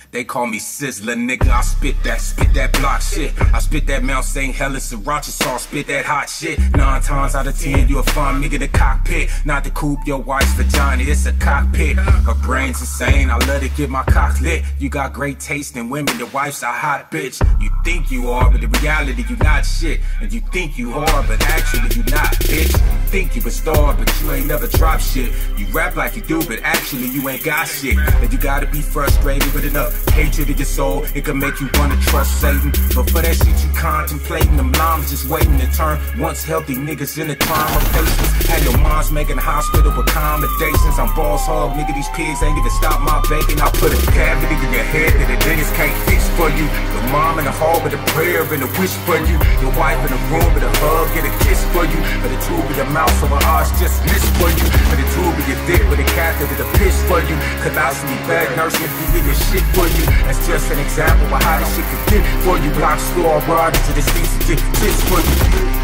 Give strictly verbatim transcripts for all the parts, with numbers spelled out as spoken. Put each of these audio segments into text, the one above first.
They call me Sizzler, nigga, I spit that, spit that block shit. I spit that Mount Saint Helens Sriracha sauce, spit that hot shit. Nine times out of ten, you'll find me in the cockpit. Not to coupe your wife's vagina, it's a cockpit. Her brain's insane, I let it get my cock lit. You got great taste in women, your wife's a hot bitch. You think you are, but in reality you not shit. And you think you hard, but actually you not, bitch. You think you a star, but you ain't never dropped shit. You rap like you do, but actually you ain't got shit. And you gotta be frustrated with enough hatred in your soul, it can make you wanna trust Satan. But for that shit you contemplating, them limes just waiting to turn once healthy niggas in the time of patience. Had your moms making hospital accommodations. I'm boss hog, nigga, these pigs ain't even stop my bacon. I put a cavity in your head that the dentist can't fix for you. Your mom in the hall with a prayer and a wish for you. Your wife in the room with a hug and a kiss for you. But the tube in your mouth so her eyes just miss for you. But the tube in your dick with a catheter to piss for you. Colostomy bag nursing feeding your shit for you. That's just an example of how this shit can get for you. Block store rod into the streets and get this for you.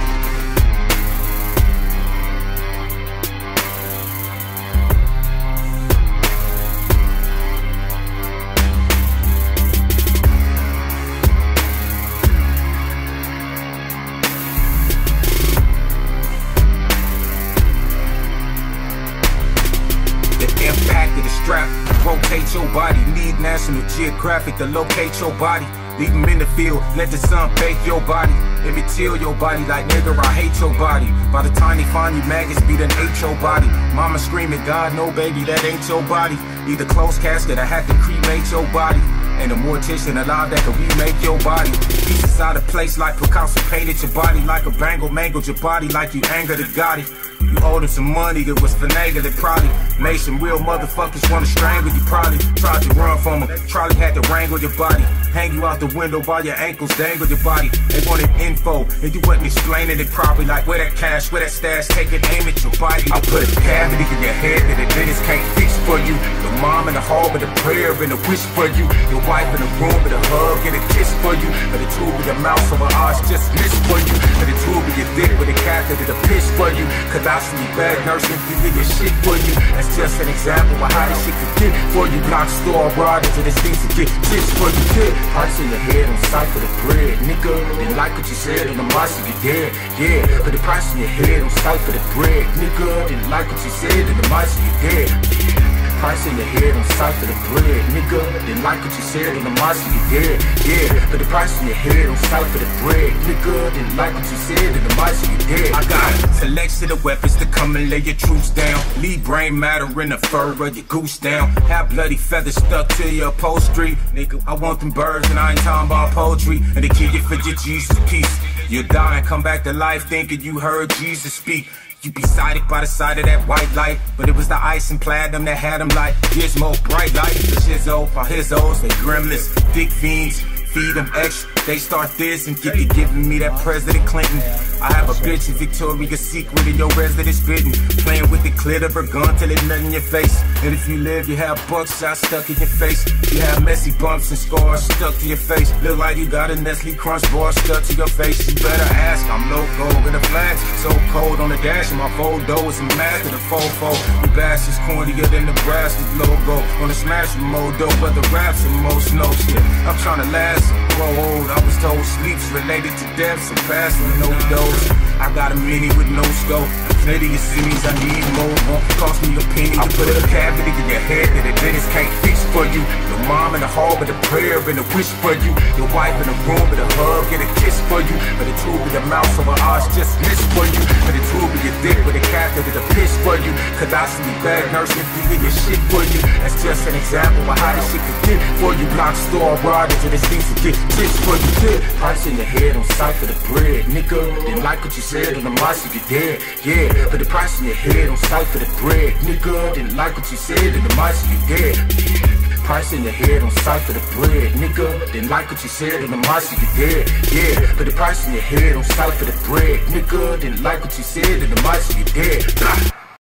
Impact of the strap, rotate your body. Need National Geographic to locate your body. Leave them in the field, let the sun bake your body. Let me till your body like nigga, I hate your body. By the time they find you, maggots be done ate your body. Mama screaming, God, no baby, that ain't your body. Either closed casket, I had to cremate your body. Ain't a mortician alive that can remake your body. Pieces out of place like Picasso painted your body. Like a bangle mangled your body like you angered a Gotti. You owed him some money that was finagling probably. Made some real motherfuckers wanna strangle you probably. Tried to run from him, Charlie had to wrangle your body. Hang you out the window while your ankles dangle your body. They wanted info and you wasn't explaining it properly. Like where that cash, where that stash, take it, aim at your body. I put a cavity in your head that the dentist can't fix for you. Your mom in the hall with a prayer and a wish for you. Your wife in the room with a hug and a kiss for you. But the tube in your mouth so her eyes just miss for you. But the tube in your dick with a catheter to piss for you. Cause I see bad nursing feeding your shit for you. That's just an example of how this shit can get for you. Block store rod into the streets and get this for you. Kid, price in your head on sight for the bread, nigga. Didn't like what you said on the mice if you dead. Yeah, put the price in your head on sight for the bread, nigga. Didn't like what you said on the mice if you dead. Price in your head on sight for the bread, nigga. Didn't like what you said on the mice if you dead. Yeah, put the price in your head on sight for the bread, nigga. Didn't like what you said on the mice if you dead. I got a selection of weapons to come and lay your troops down. Leave brain matter in the fur of your goose down. Have bloody feathers stuck to your upholstery, nigga. I want them birds and I ain't talking about poetry. And to kill you for your Jesus piece. You'll die and come back to life thinking you heard Jesus speak. You be sighted by the side of that white light, but it was the ice and platinum that had them like gizmo bright light. The shizzo, my hizzos, they gremlins, thick fiends, feed them extra. They start this and get to giving me that President Clinton. I have a bitch in Victoria's Secret in your residence spitting, playing with the clit of her gun till it nut in your face. And if you live, you have buckshots stuck in your face. You have messy bumps and scars stuck to your face. Look like you got a Nestle Crunch bar stuck to your face. You better ask, I'm loco with a flash, so cold on the dash. And my photo is a mask of the fofo. You bastards cornier than the Nebraska's logo. On the smash with more dope, but the raps are most no shit. I'm trying to last, grow old. I was told sleep's related to death, so passing no dose. I got a mini with no scope. Plenty of series, I need more. Won't cost me a penny. I put a cavity in your head that the dentist can't fix for you. Your mom in the hall with a prayer and a wish for you. Your wife in the room with a hug and a kiss for you. But the tube in your mouth so her eyes just miss for you. But the tube in your dick with a catheter to piss for you. Cause I see bad nursing feeding your shit for you. That's just an example of how this shit can get for you. Block store rod into the streets and get this for you. Kid, price in your head on sight for the bread, nigga. Didn't like what you said on the mice if you dead. Yeah, put the price in your head on sight for the bread, nigga. Didn't like what you said on the mice if you dead. Price in your head on sight for the bread, nigga. Didn't like what you said on the mice if you dead. Yeah, put the price in your head on sight for the bread, nigga. Didn't like what you said on the mice if you dead.